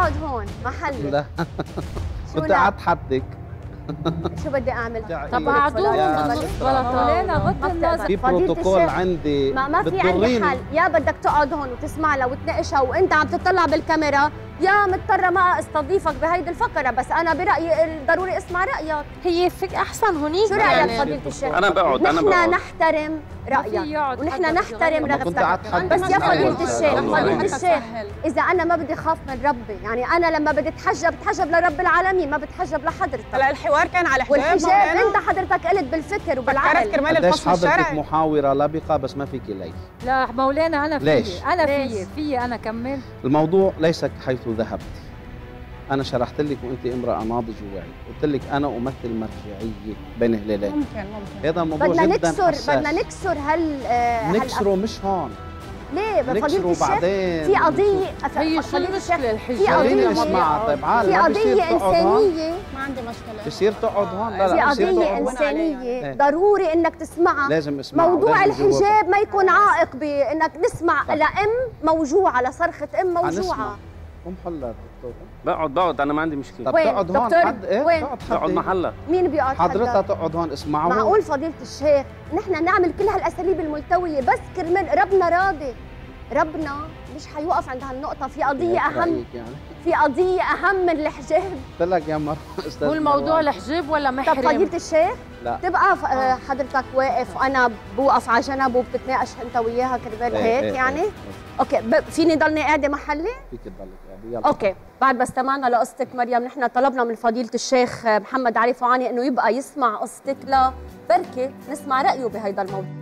اقعد هون محلي. لا كنت قعدت حدك. شو بدي اعمل؟ طب قعدوهم بالنص بلا طاوله غض النظر. في بروتوكول عندي ما في عندي حل، يا بدك تقعد هون وتسمع لها وتناقشها وانت عم تطلع بالكاميرا، يا مضطره ما استضيفك بهيدي الفقره. بس انا برايي ضروري اسمع رايك. هي فيك احسن هونيك. شو رايك فضيله الشيخ؟ انا بقعد نحن نحترم رايك ونحن نحترم رغبتك. بس يا فضيله الشيخ، فضيله الشيخ، اذا انا ما بدي اخاف من ربي، يعني انا لما بدي اتحجب بتحجب لرب العالمين، ما بتحجب لحضرتك. هلا الحوار كان على حجاب، والحجاب انت حضرتك قلت بالفكر وبالعقل. كرمال قديش الفصل الشرعي. حضرتك محاورة لبقة بس ما فيك لي. لا مولانا أنا ليش؟ أنا في أنا كمل. الموضوع ليس حيث ذهبت. أنا شرحت لك وأنت امرأة ناضج وواعي، قلت لك أنا أمثل مرجعية بين هلالين. ممكن هذا الموضوع جدا حساس. بدنا نكسر نكسره مش هون. ليه نكسره بعدين. في قضية هي شو المشكلة الحجاب؟ خليني اسمعها. طيب في قضية إنسانية. ما عندي مشكلة. بصير تقعد هون. لا في بصير قضية تقعد إنسانية ضروري إنك تسمعها. لازم اسمعها. موضوع الحجاب ما يكون عائق بإنك نسمع لأم موجوعة، لصرخة أم موجوعة. قوم حلها دكتور. بقعد انا ما عندي مشكله. طب تقعد هون حد ايه؟ وين؟ بقعد محلها. مين بيقعد حضرتها تقعد هون اسمعوا. معقول فضيلة الشيخ نحن نعمل كل هالأساليب الملتوية بس كرمال ربنا راضي؟ ربنا مش حيوقف عند هالنقطة. في قضية أهم يعني. في قضية أهم من الحجاب. قلت لك يا هو الموضوع الحجاب ولا محرم؟ طب فضيلة الشيخ لا تبقى حضرتك واقف وأنا بوقف على جنب وبتتناقش أنت وياها كرمال هيك يعني؟ أوكي فيني ضلني قاعدة محلي؟ فيك تضلك قاعدة يلا. أوكي بعد ما استمعنا لقصتك مريم نحن طلبنا من فضيلة الشيخ محمد علي فوعاني إنه يبقى يسمع قصتك لبركة نسمع رأيه بهيدا الموضوع.